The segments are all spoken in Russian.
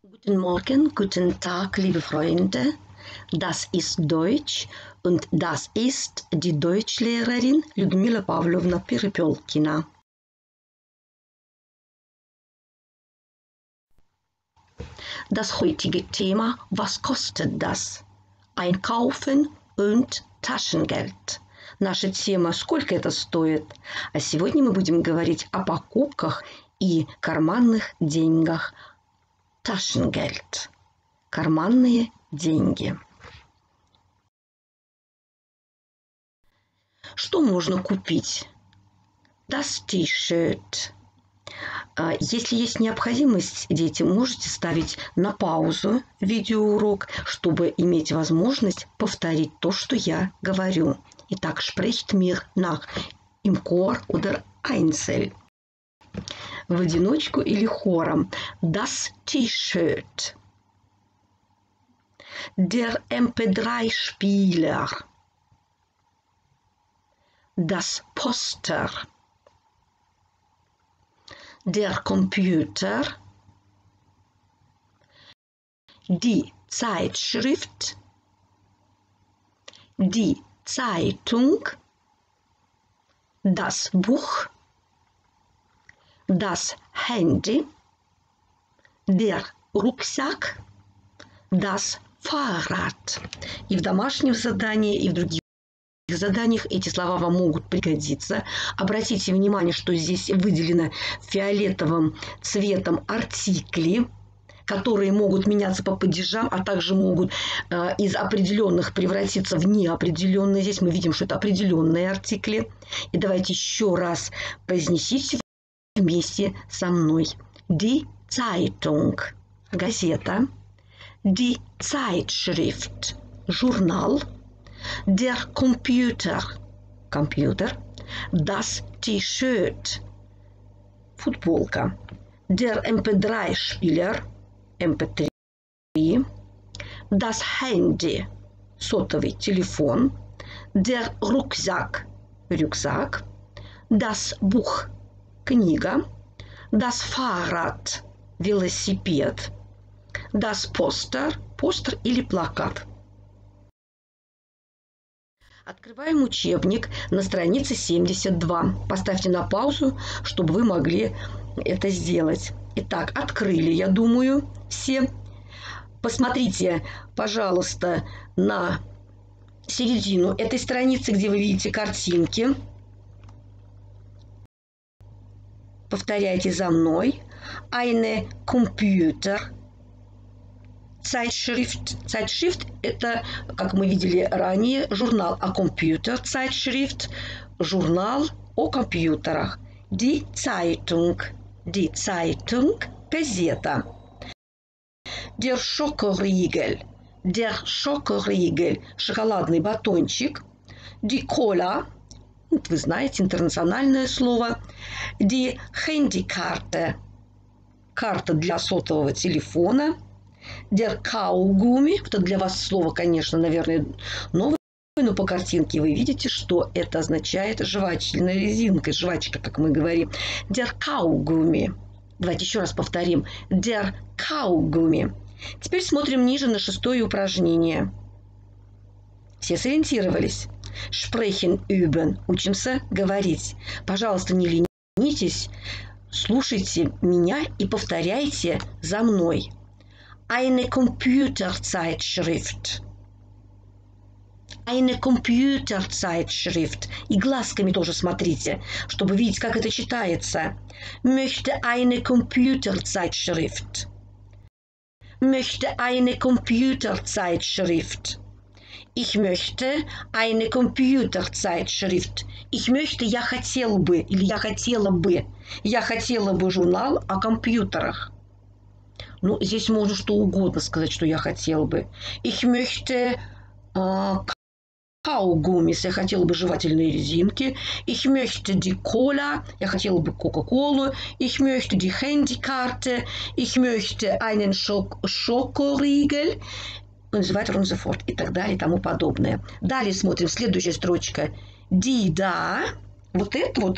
Guten Morgen, guten Tag, liebe Freunde. Das ist Deutsch und das ist die Deutschlehrerin Людмила Павловна Перепелкина. Das heutige Thema: Was kostet das? Einkaufen und Taschengeld. Наша тема: сколько это стоит? А сегодня мы будем говорить о покупках и карманных деньгах. Taschengeld. Карманные деньги. Что можно купить? Das T-shirt. Если есть необходимость, дети, можете ставить на паузу видеоурок, чтобы иметь возможность повторить то, что я говорю. Итак, sprecht mir nach im Chor oder einzeln. В одиночку или хором. Das T-shirt. Der MP3-Spieler. Das Poster. Der Computer. Die Zeitschrift. Die Zeitung. Das Buch. Das Handy, der Rucksack, das Fahrrad. И в домашнем задании, и в других заданиях эти слова вам могут пригодиться. Обратите внимание, что здесь выделено фиолетовым цветом артикли, которые могут меняться по падежам, а также могут из определенных превратиться в неопределенные. Здесь мы видим, что это определенные артикли. И давайте еще раз произнесите вместе со мной. Die Zeitung, газета. Die Zeitschrift, журнал. Der Computer, компьютер. Das T-shirt, футболка. Der MP3-Spieler, MP3. Das Handy, сотовый телефон. Der Rucksack, рюкзак. Das Buch, книга. Das Fahrrad, велосипед. Das Poster, постер или плакат. Открываем учебник на странице 72. Поставьте на паузу, чтобы вы могли это сделать. Итак, открыли, я думаю, все. Посмотрите, пожалуйста, на середину этой страницы, где вы видите картинки. Повторяйте за мной. Eine Computer. Zeitschrift. Zeitschrift – это, как мы видели ранее, журнал о компьютер. Zeitschrift – журнал о компьютерах. Die Zeitung. Die Zeitung – газета. Der Schokoriegel. Der Schokoriegel – шоколадный батончик. Die Cola. Вы знаете, интернациональное слово. Die Handykarte. Карта для сотового телефона. Der Kaugummi. Это для вас слово, конечно, наверное, новое, но по картинке вы видите, что это означает жевательная резинка, жвачка, как мы говорим. Der Kaugummi. Давайте еще раз повторим. Der Kaugummi. Теперь смотрим ниже на 6-е упражнение. Все сориентировались? Sprechen üben. Учимся говорить. Пожалуйста, не ленитесь, слушайте меня и повторяйте за мной. Eine Computerzeitschrift. Eine Computerzeitschrift. И глазками тоже смотрите, чтобы видеть, как это читается. Möchte eine Computerzeitschrift. Möchte eine Computerzeitschrift. Ich möchte eine Computerzeitschrift. Ich möchte, я хотел бы, или я хотела бы. Я хотела бы журнал о компьютерах. Ну, здесь можно что угодно сказать, что я хотела бы. Ich möchte Kaugummis. Я хотела бы жевательные резинки. Ich möchte die Cola. Я хотела бы Кока-Колу. Ich möchte die Handykarte. Ich möchte einen Schokoriegel. Und so weiter und so fort. И так далее, и тому подобное. Далее смотрим. Следующая строчка. Die da. Вот это вот,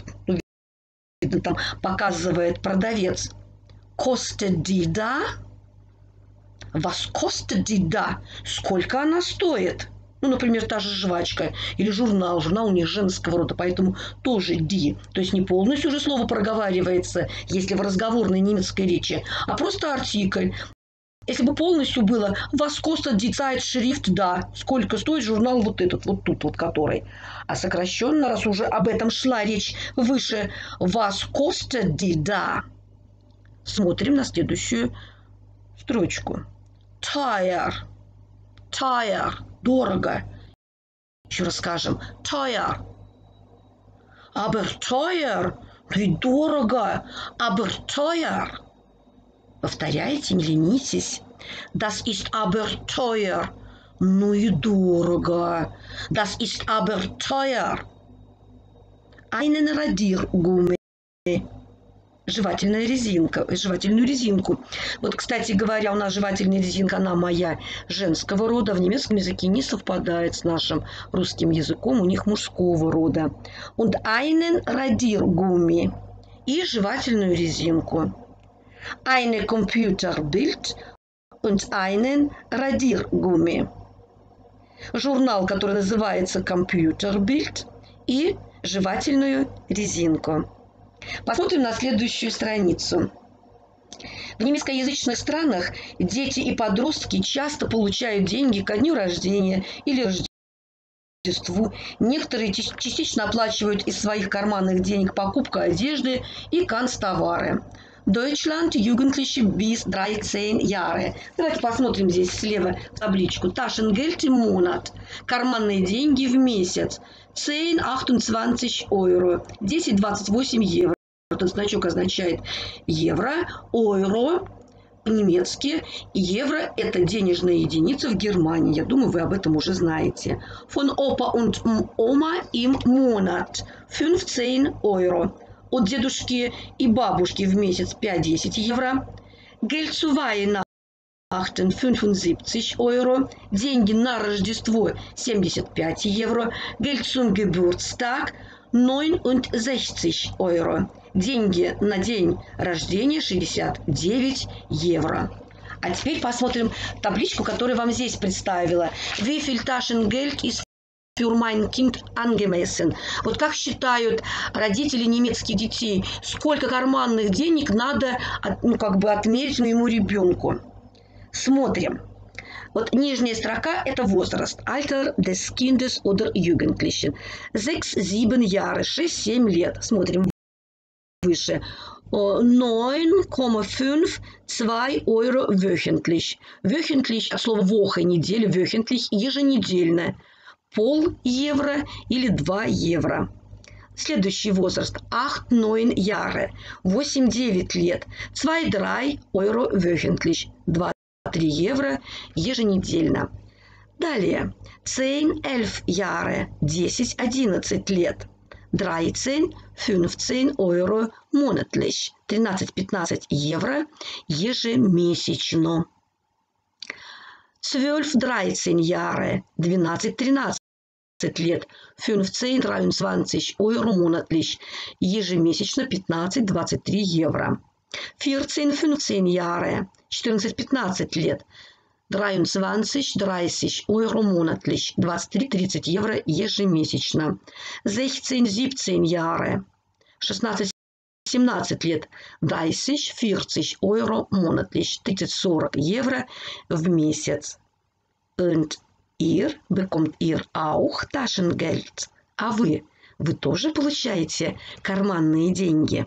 видно, там показывает продавец. Kostet die da? Was kostet die da? Сколько она стоит? Ну, например, та же жвачка или журнал. Журнал у них женского рода, поэтому тоже die. То есть не полностью уже слово проговаривается, если в разговорной немецкой речи, а просто артикль. Если бы полностью было «Was kostet die Zeitschrift da?» Сколько стоит журнал вот этот, вот тут вот который. А сокращенно, раз уже об этом шла речь выше, «Was kostet die da?» Смотрим на следующую строчку. Teuer. Teuer. Дорого. Еще раз скажем. Teuer. Aber teuer. Ведь дорого. Aber teuer. Повторяйте, не ленитесь. Das ist aber teuer. Ну и дорого. Das ist aber teuer. Einen Radiergummi. Жевательную резинку. Вот, кстати говоря, у нас жевательная резинка, она моя женского рода. В немецком языке не совпадает с нашим русским языком. У них мужского рода. Und einen Radiergummi. И жевательную резинку. Eine Computerbild und einen Radiergummi. Журнал, который называется Computerbild, и жевательную резинку. Посмотрим на следующую страницу. В немецкоязычных странах дети и подростки часто получают деньги ко дню рождения или Рождеству. Некоторые частично оплачивают из своих карманных денег покупку одежды и канцтовары. Deutschland, Jugendliche bis 13 Jahre. Давайте посмотрим здесь слева табличку. Taschengeld im Monat. Карманные деньги в месяц. 10,28 Euro. 10,28 евро. Этот значок означает евро, euro по-немецки. Евро – это денежная единица в Германии. Я думаю, вы об этом уже знаете. Von Opa und Oma im Monat 15 Euro. От дедушки и бабушки в месяц 5-10 евро. Geld zu Weihnachten 75 Euro. Деньги на Рождество 75 евро. Geld zum Geburtstag 69 Euro. Деньги на день рождения 69 евро. А теперь посмотрим табличку, которую вам здесь представила. Wie viel Taschengeld ist für mein Kind angemessen? Вот как считают родители немецких детей, сколько карманных денег надо отмерить моему ребенку? Смотрим. Вот нижняя строка – это возраст. Alter des Kindes oder Jugendlichen. 6-7 Jahre, 6-7 лет. Смотрим выше. 9,52 Euro wöchentlich. Wöchentlich от слова «воха» – неделя, wöchentlich – еженедельно. Пол евро или 2 евро. Следующий возраст. 8-9 Jahre. 8-9 лет. 2-3 Euro wöchentlich. 2-3 евро еженедельно. Далее. 10-11 Jahre. 10-11 лет. 13-15 Euro monatlich. 13-15 евро ежемесячно. 12-13 Jahre. 12-13 лет. 15-23 Euro monatlich. Ежемесячно 15-23 евро. 14-15 Jahre. 14-15 лет. 23-30 Euro monatlich. 23-30 евро ежемесячно. 16-17 Jahre. 16-17 лет. 30-40 Euro monatlich. 30-40 евро в месяц. Und ihr bekommt ihr auch Taschengeld. А вы тоже получаете карманные деньги?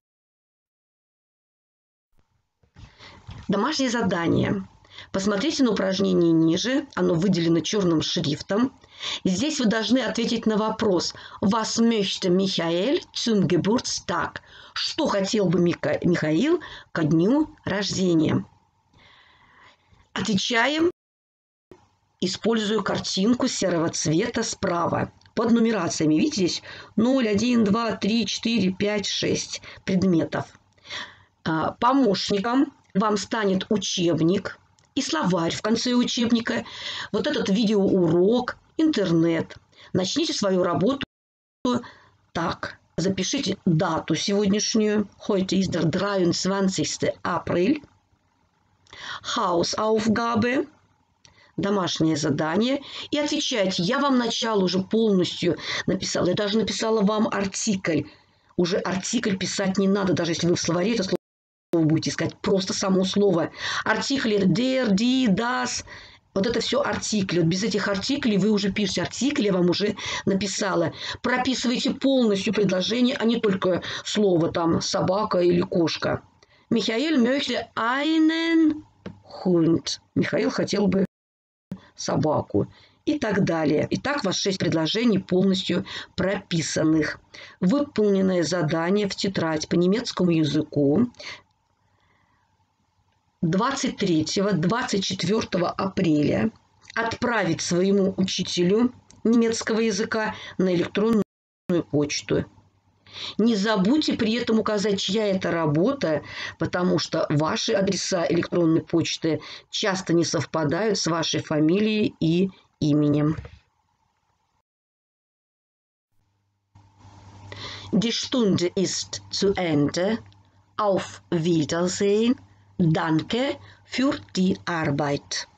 Домашнее задание. Посмотрите на упражнение ниже. Оно выделено черным шрифтом. Здесь вы должны ответить на вопрос. Was möchte Michael zum Geburtstag? Что хотел бы Михаил ко дню рождения? Отвечаем, используя картинку серого цвета справа. Под нумерациями. Видите, здесь 0, 1, 2, 3, 4, 5, 6 предметов. Помощником вам станет учебник и словарь в конце учебника. Вот этот видеоурок, интернет. Начните свою работу так. Запишите дату сегодняшнюю. Heute ist der 23. April. Hausaufgabe, домашнее задание, и отвечаете. Я вам начало уже полностью написала. Я даже написала вам артикль. Уже артикль писать не надо, даже если вы в словаре это слово будете искать. Просто само слово. Артикль это der, die, das. Вот это все артикли. Вот без этих артиклей вы уже пишете артикли, я вам уже написала. Прописывайте полностью предложение, а не только слово там собака или кошка. Михаил möchte einen Hund. Михаил хотел бы собаку. И так далее. Итак, у вас 6 предложений полностью прописанных. Выполненное задание в тетрадь по немецкому языку 23-24 апреля отправить своему учителю немецкого языка на электронную почту. Не забудьте при этом указать, чья это работа, потому что ваши адреса электронной почты часто не совпадают с вашей фамилией и именем. Die Stunde ist zu Ende. Auf Wiedersehen. Danke für die Arbeit.